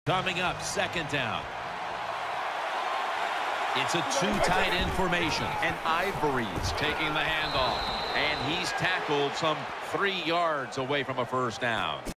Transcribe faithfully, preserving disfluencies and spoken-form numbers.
Coming up, second down. It's a two tight end formation. And Ivory's taking the handoff. And he's tackled some three yards away from a first down.